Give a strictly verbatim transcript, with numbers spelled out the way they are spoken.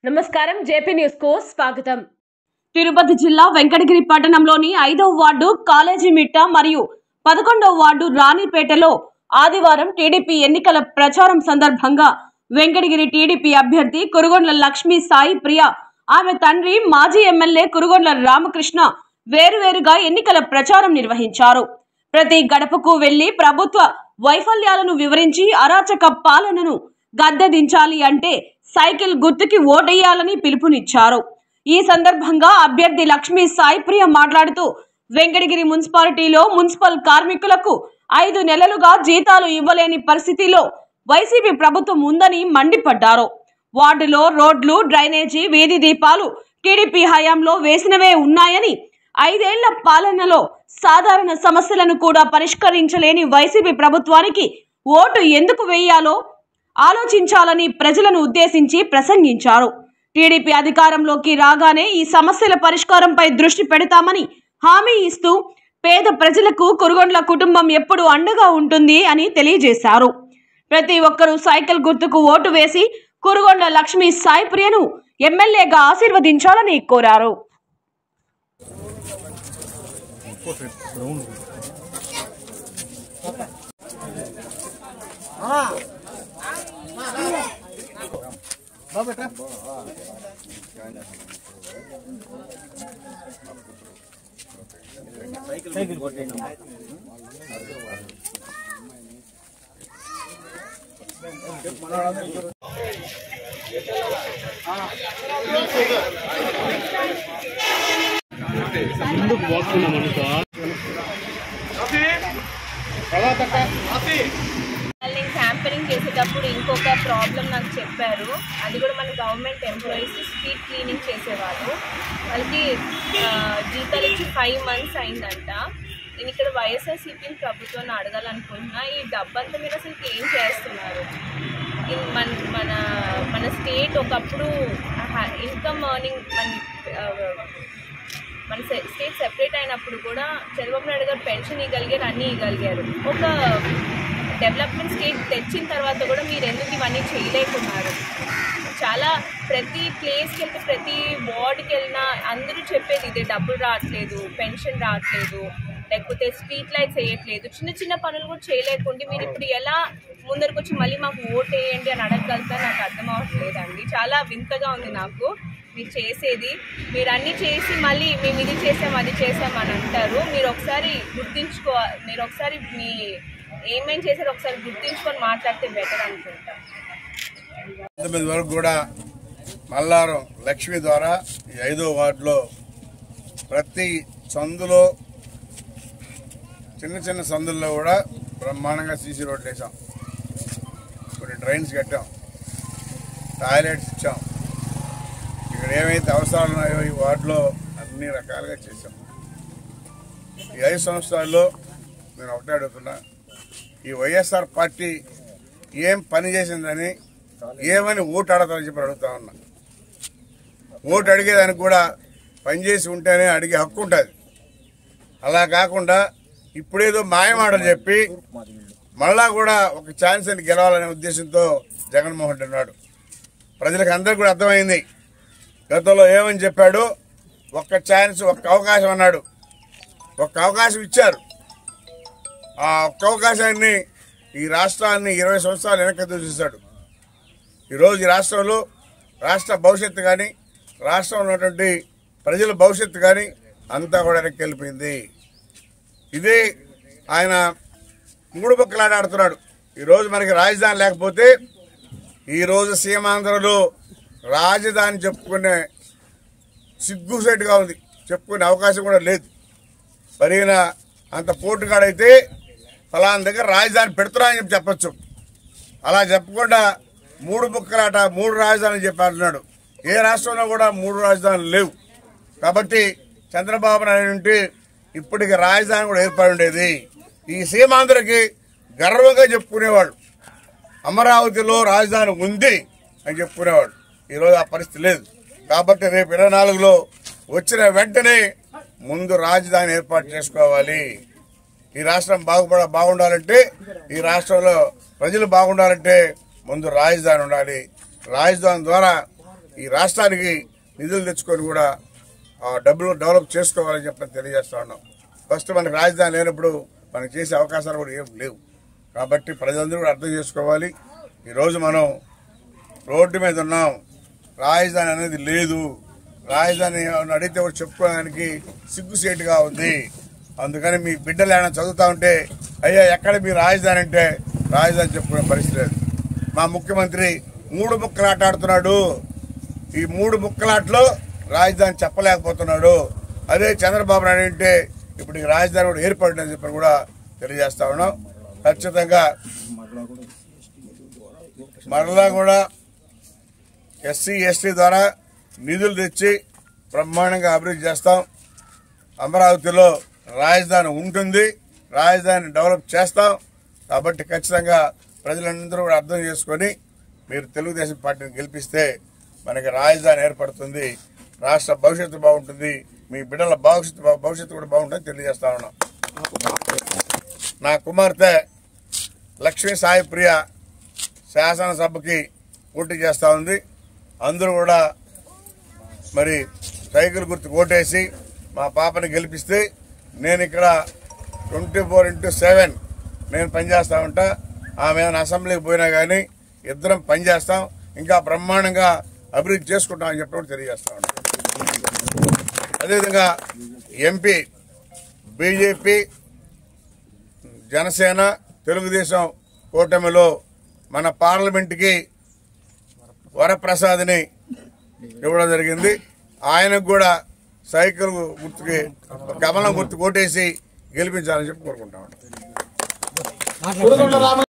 నమస్కారం JP news కు స్వాగతం। తిరుపతి జిల్లా వెంకటగిరి పట్టణంలోని ఐదవ వార్డు కాలేజీ మిట్ట మరియు పదకొండవ వార్డు రాణిపేటలో ఆదివారం టీడీపీ ఎన్నికల ప్రచారం సందర్భంగా వెంకటగిరి టీడీపీ అభ్యర్థి కురుగొండ్ల లక్ష్మీ సాయి ప్రియ, ఆమె తండ్రి మాజీ ఎమ్మెల్యే కురుగొండ్ల రామకృష్ణ వేరువేరుగా ఎన్నికల ప్రచారం నిర్వహించారు। ప్రతి గడపకు వెళ్లి ప్రభుత్వ వైఫల్యాలను వివరించి అరాచక పాలనను గద్దెదించాలి అంటే సైకిల్ గుర్తుకి ఓటేయాలని పిలుపునిచ్చారు। ఈ సందర్భంగా అభ్యర్థి లక్ష్మీ సాయి ప్రియ మాట్లాడుతూ వెంకటగిరి మున్సిపాలిటీలో మున్సిపల్ కార్మికులకు ఐదు నెలలుగా జీతాలు ఇవ్వలేని పరిస్థితిలో వైసీపీ ప్రభుత్వం ఉందని మండిపడ్డారు। వార్డులో రోడ్లు, డ్రైనేజీ, వీధి దీపాలు టీడీపీ హయాంలో వేసినవే ఉన్నాయని, ఐదేళ్ల పాలనలో సాధారణ సమస్యలను కూడా పరిష్కరించలేని వైసీపీ ప్రభుత్వానికి ఓటు ఎందుకు వేయాలో ఆలోచించాలని ప్రజలను ఉద్దేశించి ప్రసంగించారు। టీడీపీ అధికారంలోకి రాగానే ఈ సమస్యల పరిష్కారంపై దృష్టి పెడతామని హామీ ఇస్తూ పేద ప్రజలకు కురుగొండ్ల కుటుంబం ఎప్పుడు అండగా ఉంటుంది అని తెలియజేశారు। ప్రతి ఒక్కరూ సైకిల్ గుర్తుకు ఓటు వేసి కురుగొండ్ల లక్ష్మీ సాయి ప్రియను ఎమ్మెల్యేగా ఆశీర్వదించాలని కోరారు। క్యాంపెయినింగ్ చేసేటప్పుడు ఇంకొక ప్రాబ్లం నాకు చెప్పారు, అది కూడా మన గవర్నమెంట్ ఎంప్లాయీస్ స్ట్రీట్ క్లీనింగ్ చేసేవాళ్ళు, వాళ్ళకి జీతాలు ఇచ్చి ఫైవ్ మంత్స్ అయిందంట। నేను ఇక్కడ వైఎస్ఆర్సీపీ ప్రభుత్వాన్ని అడగాలనుకుంటున్నా, ఈ డబ్బంతా మీరు అసలు ఏం చేస్తున్నారు? మన మన మన స్టేట్ ఒకప్పుడు ఇన్కమ్ ఎర్నింగ్ మన మన స్టేట్ సెపరేట్ అయినప్పుడు కూడా చంద్రబాబు నాయుడు గారు పెన్షన్ ఇవ్వగలిగారు, అన్నీ ఇవ్వగలిగారు। ఒక డెవలప్మెంట్ స్టేట్ తెచ్చిన తర్వాత కూడా మీరు ఎందుకు ఇవన్నీ చేయలేకున్నారు? చాలా ప్రతి ప్లేస్కి వెళ్తే, ప్రతి వార్డుకి వెళ్ళినా అందరూ చెప్పేది ఇదే, డబ్బులు రావట్లేదు, పెన్షన్ రావట్లేదు, లేకపోతే స్ట్రీట్ లైట్స్ వేయట్లేదు, చిన్న చిన్న పనులు కూడా చేయలేకుండా మీరు ఇప్పుడు ఎలా ముందరికి వచ్చి మళ్ళీ మాకు ఓటు వేయండి అని అడగగలుగుతా నాకు అర్థం అవ్వట్లేదండి। చాలా వింతగా ఉంది నాకు మీరు చేసేది। మీరు అన్నీ చేసి మళ్ళీ మేము ఇది చేసాం అది చేసాం అని అంటారు। మీరు ఒకసారి గుర్తించుకో, మీరు ఒకసారి మీ ఏమేం చేశారో ఒకసారి గుర్తించుకొని మాట్లాడితే బెటర్ అనుకుంటా। తొమ్మిది వరకు కూడా మల్లారం లక్ష్మి ద్వారా ఈ ఐదో వార్డులో ప్రతి సందులో, చిన్న చిన్న సందుల్లో కూడా బ్రహ్మాండంగా సీసీ రోడ్లు వేసాం, కొన్ని డ్రైన్స్ కట్టాం, టాయిలెట్స్ ఇచ్చాం, ఇక్కడ ఏమైతే అవసరాలు ఉన్నాయో ఈ వార్డులో అన్ని రకాలుగా చేశాం। ఈ ఐదు సంవత్సరాల్లో నేను ఒకటే అడుగుతున్నా, ఈ వైఎస్ఆర్ పార్టీ ఏం పని చేసిందని ఏమని ఓటు అడగదని చెప్పి అడుగుతా ఉన్నా। ఓటు అడిగేదానికి కూడా పనిచేసి ఉంటేనే అడిగే హక్కు ఉంటుంది, అలా కాకుండా ఇప్పుడేదో మాయమాటలు చెప్పి మళ్ళా కూడా ఒక ఛాన్స్ అని గెలవాలనే ఉద్దేశంతో జగన్మోహన్ రెడ్డి ఉన్నాడు। ప్రజలకు అందరికీ కూడా అర్థమైంది, గతంలో ఏమని చెప్పాడు, ఒక్క ఛాన్స్ ఒక్క అవకాశం అన్నాడు, ఒక్క అవకాశం ఇచ్చారు। ఆ ఒక్క అవకాశాన్ని ఈ రాష్ట్రాన్ని ఇరవై సంవత్సరాలు వెనక్కి చూశాడు। ఈరోజు ఈ రాష్ట్రంలో రాష్ట్ర భవిష్యత్తు కానీ, రాష్ట్రంలో ఉన్నటువంటి ప్రజల భవిష్యత్తు కానీ అంతా కూడా వెనక్కి వెళ్ళిపోయింది। ఇదే ఆయన మూడు పక్కలాట ఆడుతున్నాడు। ఈరోజు మనకి రాజధాని లేకపోతే ఈరోజు సీమాంధ్రలో రాజధాని చెప్పుకునే సిగ్గుసేటుగా ఉంది, చెప్పుకునే అవకాశం కూడా లేదు। మరిగిన అంత పోటుగాడైతే ఫలానా దగ్గర రాజధాని పెడుతున్నా అని చెప్పి చెప్పచ్చు, అలా చెప్పకుండా మూడు బుక్కలాట మూడు రాజధానులు చెప్పి అంటున్నాడు। ఏ రాష్ట్రంలో కూడా మూడు రాజధానులు లేవు కాబట్టి చంద్రబాబు నాయుడు ఉంటే ఇప్పటికి రాజధాని కూడా ఏర్పడి ఉండేది। ఈ సీమాంధ్రకి గర్వంగా చెప్పుకునేవాడు, అమరావతిలో రాజధాని ఉంది అని చెప్పుకునేవాడు। ఈరోజు ఆ పరిస్థితి లేదు కాబట్టి రేపు ఇరవై నాలుగులో వచ్చిన వెంటనే ముందు రాజధాని ఏర్పాటు చేసుకోవాలి। ఈ రాష్ట్రం బాగుపడ బాగుండాలంటే, ఈ రాష్ట్రంలో ప్రజలు బాగుండాలంటే ముందు రాజధాని ఉండాలి। రాజధాని ద్వారా ఈ రాష్ట్రానికి నిధులు తెచ్చుకొని కూడా ఆ డబ్బులు డెవలప్ చేసుకోవాలని చెప్పని తెలియజేస్తా ఉన్నాం. ఫస్ట్ మనకి రాజధాని లేనప్పుడు మనకి చేసే అవకాశాలు కూడా ఏం లేవు. కాబట్టి ప్రజలందరూ కూడా అర్థం చేసుకోవాలి. ఈరోజు మనం రోడ్డు మీద ఉన్నాం, రాజధాని అనేది లేదు. రాజధాని అడిగితే కూడా చెప్పుకోవడానికి సిగ్గుసేటుగా ఉంది. అందుకని మీ బిడ్డలు ఏమైనా చదువుతా ఉంటే అయ్యా ఎక్కడ మీ రాజధాని అంటే రాజధాని చెప్పుకునే పరిస్థితి లేదు. మా ముఖ్యమంత్రి మూడు ముక్కలాట ఆడుతున్నాడు. ఈ మూడు ముక్కలాట్లో రాజధాని చెప్పలేకపోతున్నాడు. అదే చంద్రబాబు నాయుడు అంటే ఇప్పుడు ఈ రాజధాని కూడా ఏర్పడిందని చెప్పి కూడా తెలియజేస్తా ఉన్నాం. ఖచ్చితంగా మరలా కూడా ఎస్సీ ఎస్టీ ద్వారా నిధులు తెచ్చి బ్రహ్మాండంగా అభివృద్ధి చేస్తాం. అమరావతిలో రాజధాని ఉంటుంది, రాజధాని డెవలప్ చేస్తాం. కాబట్టి ఖచ్చితంగా ప్రజలందరూ కూడా అర్థం చేసుకొని మీరు తెలుగుదేశం పార్టీని గెలిపిస్తే మనకి రాజధాని ఏర్పడుతుంది, రాష్ట్ర భవిష్యత్తు బాగుంటుంది, మీ బిడ్డల భవిష్యత్తు భవిష్యత్తు కూడా బాగుంటుందని తెలియజేస్తా ఉన్నాం. నా కుమార్తె లక్ష్మీ సాయి ప్రియ శాసనసభకి పోటీ చేస్తూ ఉంది. అందరూ కూడా మరి సైకిల్ గుర్తు ఓటేసి మా పాపని గెలిపిస్తే నేను ఇక్కడ ట్వంటీ ఫోర్ ఇంటూ సెవెన్ నేను పనిచేస్తా ఉంటా. ఆమె అసెంబ్లీకి పోయినా కానీ ఇద్దరం పనిచేస్తాం, ఇంకా బ్రహ్మాండంగా అభివృద్ధి చేసుకుంటామని చెప్పి కూడా తెలియజేస్తా ఉంటాం. అదేవిధంగా ఎంపీ బీజేపీ జనసేన తెలుగుదేశం కూటమిలో మన పార్లమెంట్కి వరప్రసాద్ని ఇవ్వడం జరిగింది. ఆయనకు కూడా సైకిల్ గుర్తుకి కమలం గుర్తు కొట్టేసి గెలిపించాలని చెప్పి కోరుకుంటాం.